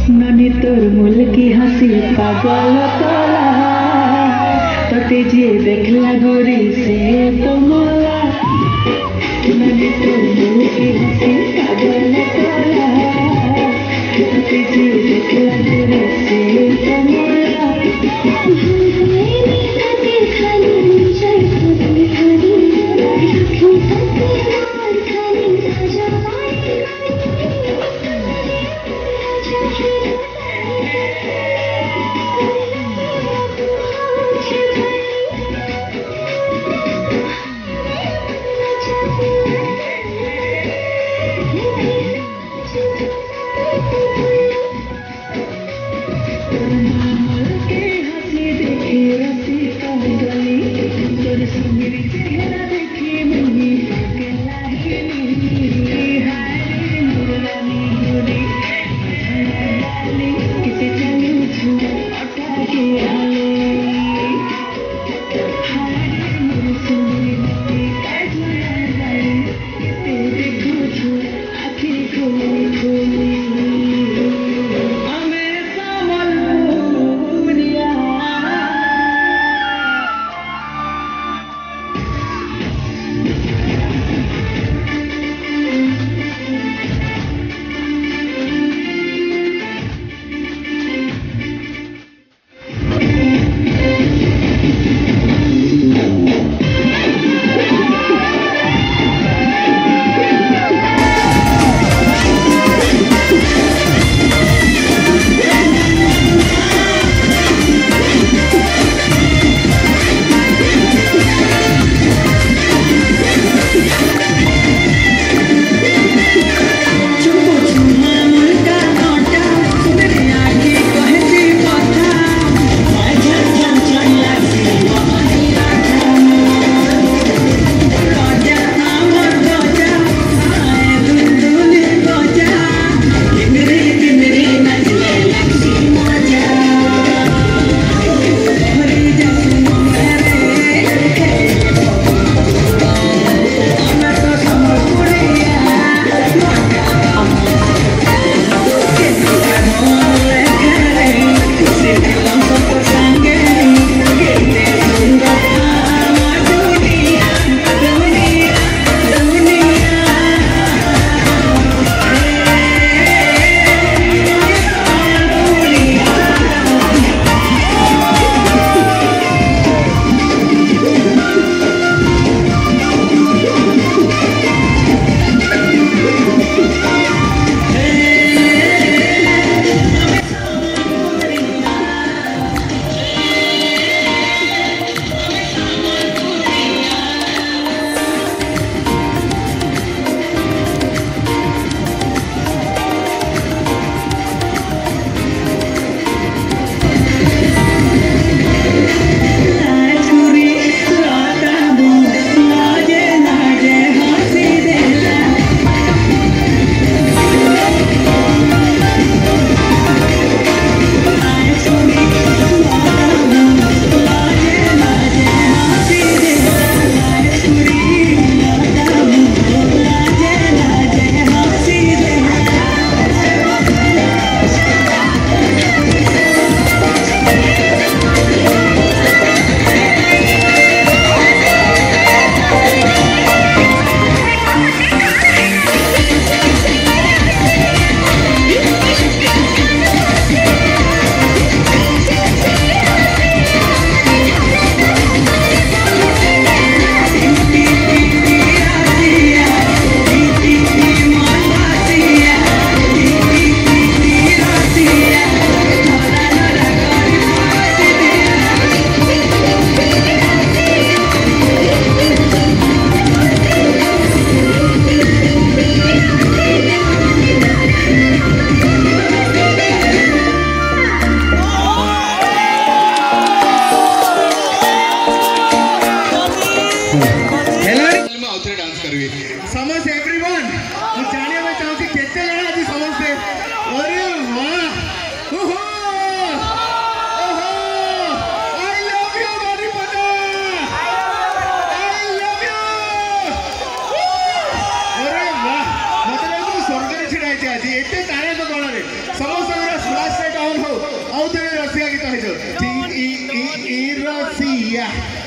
ननी तोर मुल की हंसी पागल तोला तोते जे देखला गोरी से तो मोला ननी तोर मुल की हंसी पागल तोला तोते जे देखला गोरी से तो मोला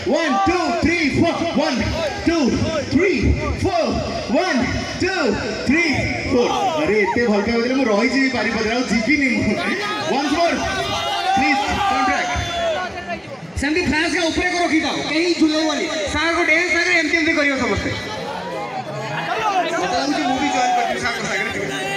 1 2 3 4 1 2 3 4 1 2 3 4 अरे एते भल पे बदले मु रही जी बारीपदा जीविनी वंस मोर प्लीज कॉन्ट्रैक्ट सेमती फ्रांस का ऊपर को रखी थाओ कहीं झुले वाली सागर को डांस सागर एमती करियो समझते मतलब मुझे मूवी जॉइन करती सागर सागर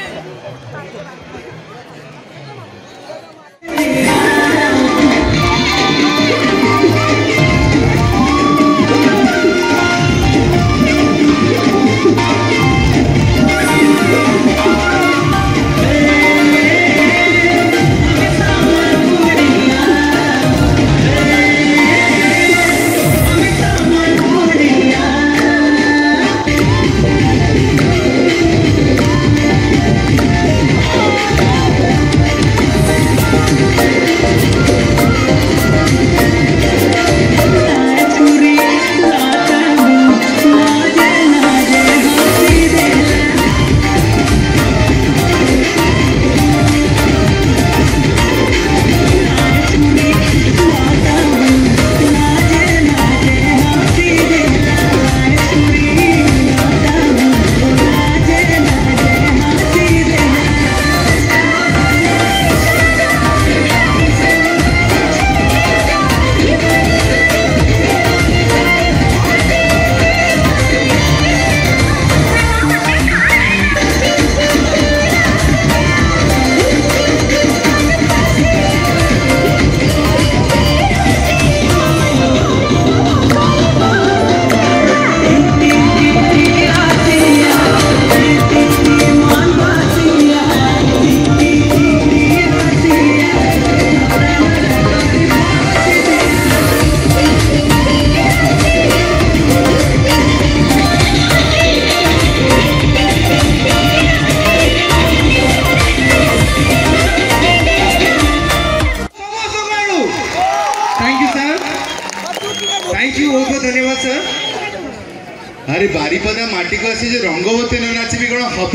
धन्यवाद सर। अरे बारीपदा माटी को आसी जो रंगवती न नाची कौन हम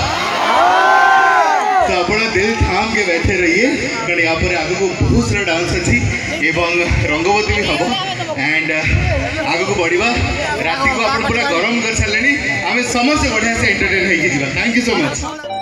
तो अपना दिल थाम के बैठे रहिए कारण यहाँ पर आगे को बहुत सारा डांस अच्छी एवं रंगवती भी हम एंड आगे को बढ़िया राति को आप पूरा गरम कर सारे आम समस्त बढ़िया से एंटरटेन हो। Thank you so much.